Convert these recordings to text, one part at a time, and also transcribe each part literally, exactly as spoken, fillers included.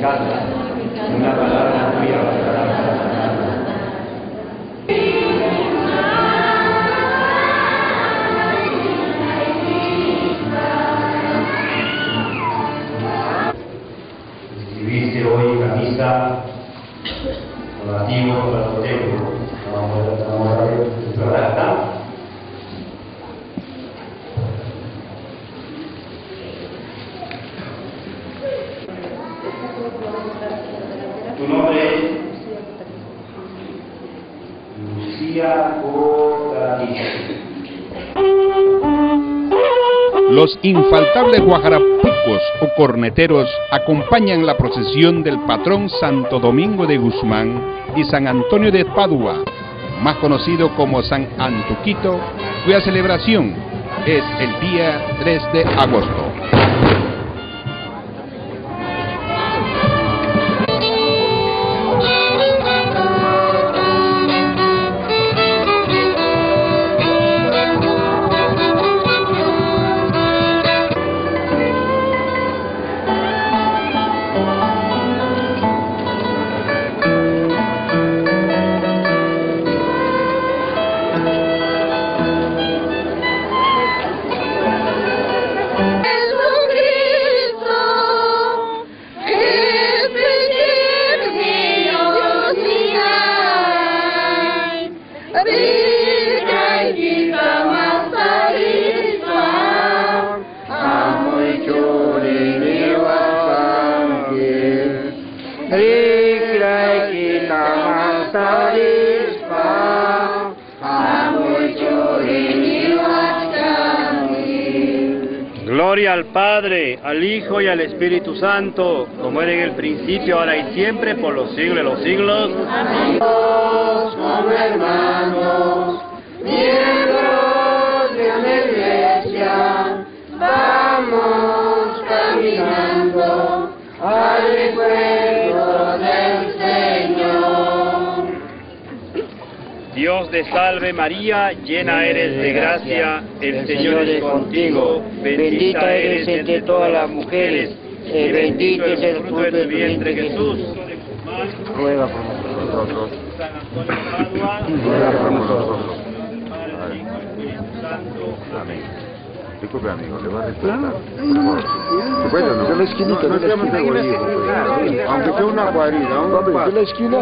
casa, una palabra tuya bastará para sanarla. Recibiste hoy la misa relativo con los templos. Vamos a ver tu redacta. Tu nombre es Lucía Cortadillo. Los infaltables guajarapucos o corneteros acompañan la procesión del patrón Santo Domingo de Guzmán y San Antonio de Padua, más conocido como San Antuquito, cuya celebración es el día tres de agosto. Gloria al Padre, al Hijo y al Espíritu Santo, como era en el principio, ahora y siempre, por los siglos de los siglos. Amén. Como hermanos, miembros de una iglesia, vamos caminando al recuerdo del Señor. Dios te salve María, llena eres de gracia, el Señor es contigo, bendita eres entre todas las mujeres, y bendito es el fruto de tu vientre Jesús. Ruega por nosotros. Ruega por nosotros. Padre, Hijo y Espíritu Santo. Amén. Disculpe, amigo, le va a respetar. Bueno, no, de la esquinita, no, no de la seamos esquina. egoístas, pues. Aunque sea una guarida, un Papi, pa- de la esquina.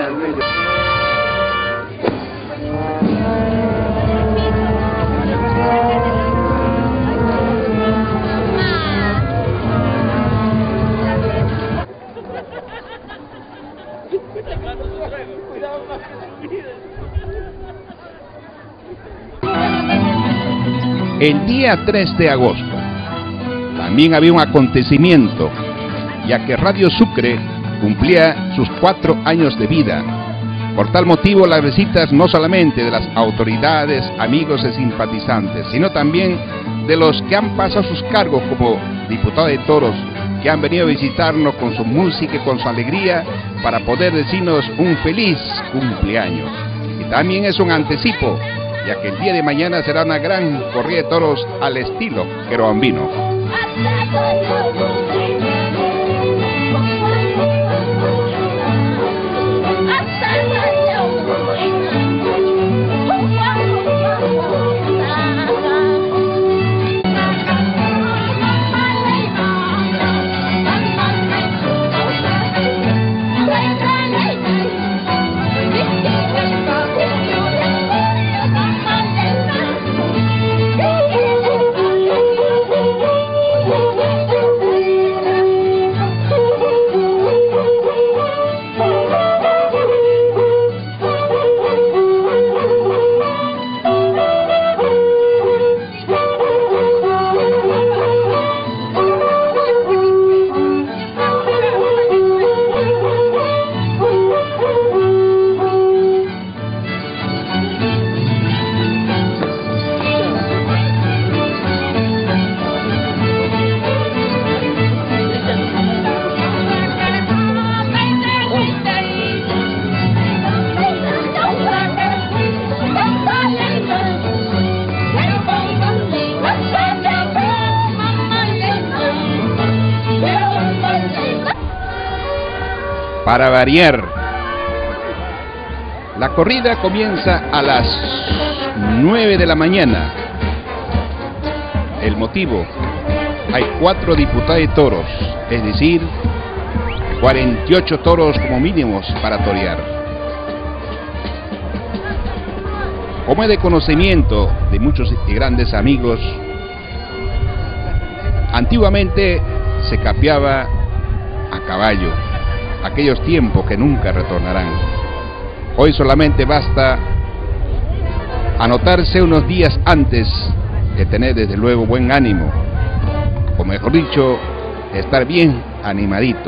El día tres de agosto también había un acontecimiento, ya que Radio Sucre cumplía sus cuatro años de vida. Por tal motivo, las visitas no solamente de las autoridades, amigos y simpatizantes, sino también de los que han pasado sus cargos como diputados de toros, que han venido a visitarnos con su música y con su alegría para poder decirnos un feliz cumpleaños. Y también es un anticipo, ya que el día de mañana será una gran corrida de toros al estilo querobambino. para variar. La corrida comienza a las nueve de la mañana. El motivo: hay cuatro diputados de toros, es decir, cuarenta y ocho toros como mínimos para torear. Como es de conocimiento de muchos y grandes amigos, antiguamente se capeaba a caballo, aquellos tiempos que nunca retornarán. Hoy solamente basta anotarse unos días antes de tener desde luego buen ánimo, o mejor dicho, estar bien animadito.